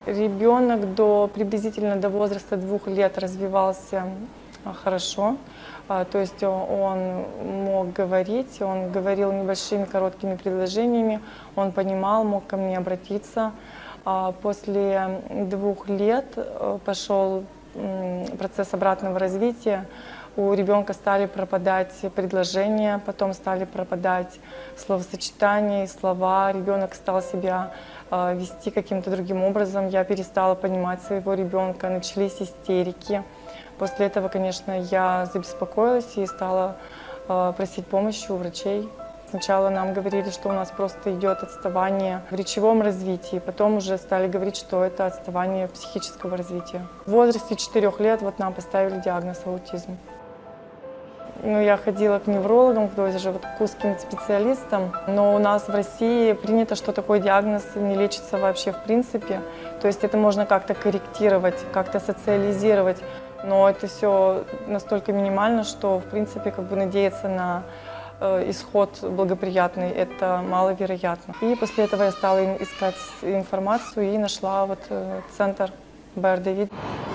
Ребенок приблизительно до возраста 2 лет развивался хорошо. То есть он мог говорить, он говорил небольшими короткими предложениями, он понимал, мог ко мне обратиться. После 2 лет пошел процесс обратного развития. У ребенка стали пропадать предложения, потом стали пропадать словосочетания, слова. Ребенок стал себя вести каким-то другим образом. Я перестала понимать своего ребенка, начались истерики. После этого, конечно, я забеспокоилась и стала просить помощи у врачей. Сначала нам говорили, что у нас просто идет отставание в речевом развитии, потом уже стали говорить, что это отставание психического развития. В возрасте 4 лет нам поставили диагноз аутизм. Я ходила к неврологам, то есть к узким специалистам, но у нас в России принято, что такой диагноз не лечится вообще в принципе. То есть это можно как-то корректировать, как-то социализировать, но это все настолько минимально, что в принципе надеяться на исход благоприятный это маловероятно. И после этого я стала искать информацию и нашла центр Б.Р. Давид.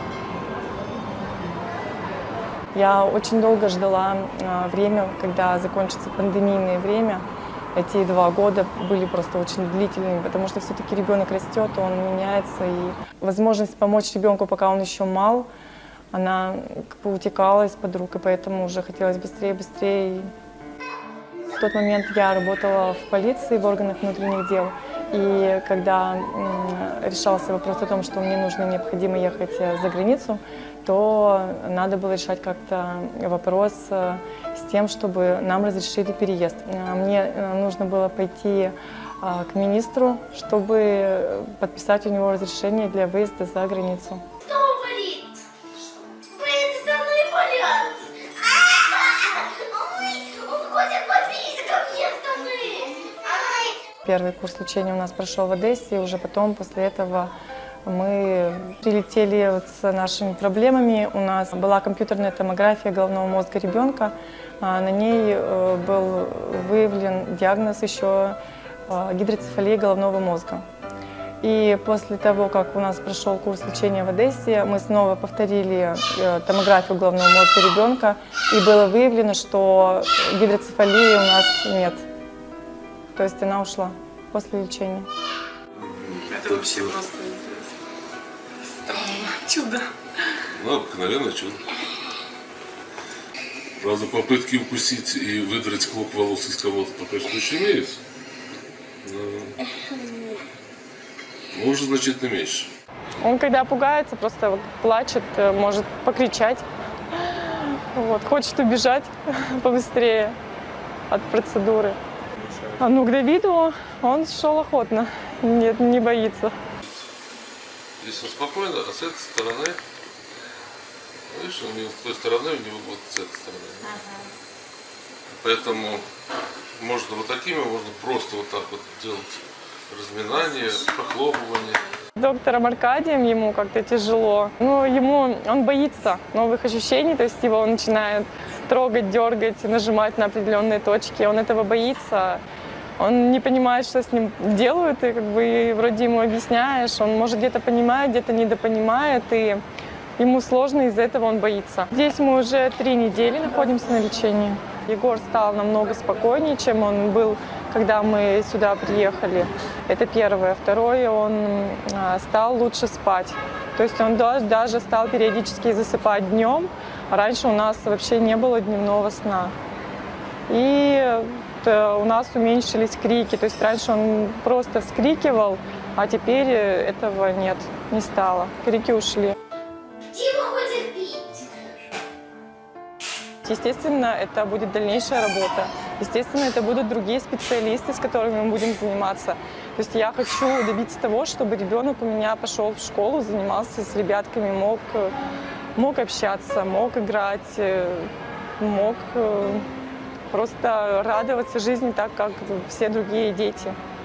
Я очень долго ждала время, когда закончится пандемийное время. Эти 2 года были просто очень длительными, потому что все-таки ребенок растет, он меняется, и возможность помочь ребенку, пока он еще мал, она утекала из-под рук, и поэтому уже хотелось быстрее. В тот момент я работала в полиции, в органах внутренних дел, и когда решался вопрос о том, что мне необходимо ехать за границу, то надо было решать как-то вопрос с тем, чтобы нам разрешили переезд. Мне нужно было пойти к министру, чтобы подписать у него разрешение для выезда за границу. Первый курс лечения у нас прошел в Одессе, и уже потом, после этого, мы прилетели с нашими проблемами. У нас была компьютерная томография головного мозга ребенка. На ней был выявлен диагноз еще гидроцефалия головного мозга. И после того, как у нас прошел курс лечения в Одессе, мы снова повторили томографию головного мозга ребенка, и было выявлено, что гидроцефалии у нас нет. То есть она ушла после лечения. Это вообще просто странно. Чудо. Обыкновенное чудо. Правда, попытки укусить и выдрать клок волос из кого-то пока что еще имеются. Но уже значительно меньше. Он, когда пугается, просто плачет, может покричать. Хочет убежать побыстрее от процедуры. К Давиду он шел охотно, нет, не боится. Здесь он спокойно, а с этой стороны, видишь, у него с той стороны, у него с этой стороны. Поэтому можно такими, можно просто делать разминание, похлопывание. Доктором Аркадием ему как-то тяжело. Он боится новых ощущений, то есть его начинает трогать, дергать, нажимать на определенные точки. Он этого боится. Он не понимает, что с ним делают, и вроде ему объясняешь, он может где-то понимает, где-то недопонимает, и ему сложно, из-за этого он боится. Здесь мы уже 3 недели находимся на лечении. Егор стал намного спокойнее, чем он был, когда мы сюда приехали. Это первое. Второе, он стал лучше спать. То есть он даже стал периодически засыпать днем. Раньше у нас вообще не было дневного сна. И у нас уменьшились крики. То есть раньше он просто вскрикивал, а теперь этого нет, не стало. Крики ушли. Естественно, это будет дальнейшая работа. Естественно, это будут другие специалисты, с которыми мы будем заниматься. То есть я хочу добиться того, чтобы ребенок у меня пошел в школу, занимался с ребятками, мог общаться, мог играть, мог просто радоваться жизни так, как все другие дети.